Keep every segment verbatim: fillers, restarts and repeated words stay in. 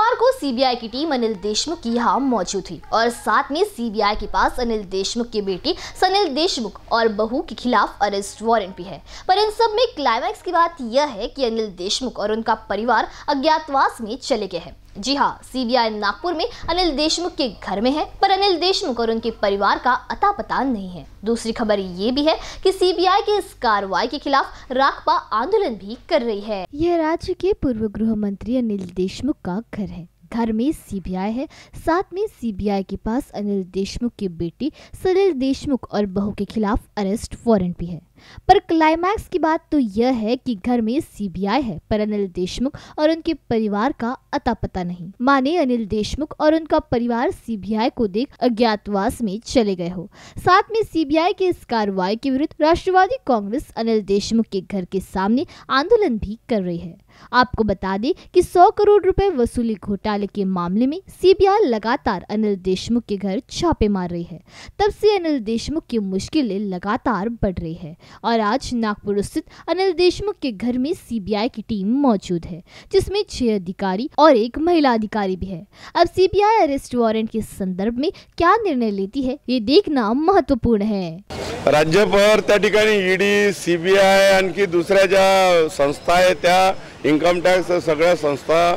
शुक्रवार को सीबीआई की टीम अनिल देशमुख की यहाँ मौजूद थी और साथ में सीबीआई के पास अनिल देशमुख की बेटी सनील देशमुख और बहू के खिलाफ अरेस्ट वारंट भी है। पर इन सब में क्लाइमैक्स की बात यह है कि अनिल देशमुख और उनका परिवार अज्ञातवास में चले गए हैं। जी हाँ, सीबीआई नागपुर में अनिल देशमुख के घर में है, पर अनिल देशमुख और उनके परिवार का अता पता नहीं है। दूसरी खबर ये भी है कि सीबीआई की इस कार्रवाई के खिलाफ राकपा आंदोलन भी कर रही है। यह राज्य के पूर्व गृह मंत्री अनिल देशमुख का घर है। घर में सीबीआई है, साथ में सीबीआई के पास अनिल देशमुख की बेटी सनील देशमुख और बहू के खिलाफ अरेस्ट वारंट भी है। पर क्लाइमैक्स की बात तो यह है कि घर में सीबीआई है, पर अनिल देशमुख और उनके परिवार का अता पता नहीं। माने अनिल देशमुख और उनका परिवार सीबीआई को देख अज्ञातवास में चले गए हो। साथ में सीबीआई की इस कार्रवाई के विरुद्ध राष्ट्रवादी कांग्रेस अनिल देशमुख के घर के सामने आंदोलन भी कर रही है। आपको बता दें कि सौ करोड़ रुपए वसूली घोटाले के मामले में सीबीआई लगातार अनिल देशमुख के घर छापे मार रही है। तब से अनिल देशमुख की मुश्किलें लगातार बढ़ रही है और आज नागपुर स्थित अनिल देशमुख के घर में सीबीआई की टीम मौजूद है, जिसमें छह अधिकारी और एक महिला अधिकारी भी है। अब सीबीआई अरेस्ट वारंट के संदर्भ में क्या निर्णय लेती है, ये देखना महत्वपूर्ण है। राज्यभर त्या ठिकाणी ईडी, सीबीआय आणखी दुसऱ्या ज्या संस्था आहेत त्या इन्कम टॅक्स सगळ्या संस्था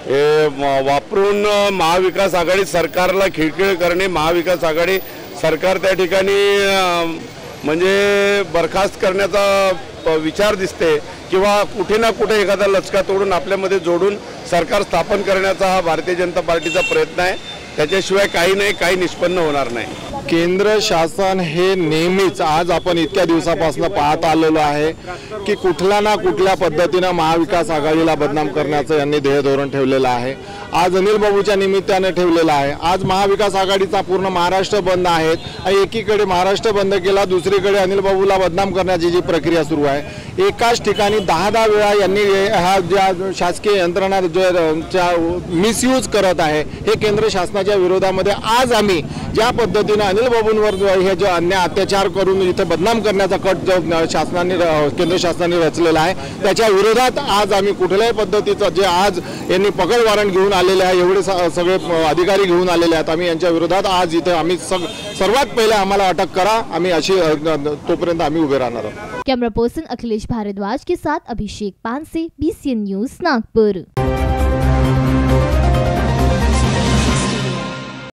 वापरून महाविकास आघाडी सरकारला खिळखिळ करणे, महाविकास आघाडी सरकार त्या ठिकाणी म्हणजे बरखास्त करण्याचा विचार दिसते किंवा कुठे ना कुठे एखादा लचका तोडून आपल्यामध्ये जोडून सरकार स्थापन करण्याचा हा भारतीय जनता पार्टीचा प्रयत्न आहे। त्याच्याशिवाय काही नाही, काही निष्पन्न होणार नाही। केंद्र शासन हे नेहमीच आज आपण इतक्या दिवसापासून पाहत आलेलो आहे की कुठल्या ना कुठल्या पद्धतीने महाविकास आघाडीला बदनाम करण्याचं यांनी ध्येय धोरण ठेवलेलं आहे। आज अनिल बाबूच्या निमित्ताने ठेवलेलं आहे। आज महाविकास आघाडीचा पूर्ण महाराष्ट्र बंद आहे। एकीकडे महाराष्ट्र बंद केला, दुसरीकडे अनिल बाबूला बदनाम करण्याची जी प्रक्रिया सुरू आहे, एकाच ठिकाणी दहा दहा वेळा यांनी हा ज्या शासकीय यंत्रणा मिसयूज करत आहे, हे केंद्र शासनाच्या विरोधामध्ये आज आम्ही ज्या पद्धतीने अनिल बाबूंवर हे जो अन्याय अत्याचार करून इथे बदनाम करण्याचा कट जो शासनाने केंद्र शासनाने रचलेला आहे, त्याच्या विरोधात आज आम्ही कुठल्याही पद्धतीचं जे आज यांनी पकड वॉरंट घेऊन आलेले आहे, एवढे सगळे अधिकारी घेऊन आलेले आहेत, आम्ही यांच्या विरोधात आज इथे आम्ही सर्वात पहिले आम्हाला अटक करा, आम्ही अशी तोपर्यंत आम्ही उभे राहणार आहोत। कैमरा पर्सन अखिलेश भारद्वाज के साथ अभिषेक पानसे, बीसीएन न्यूज नागपुर।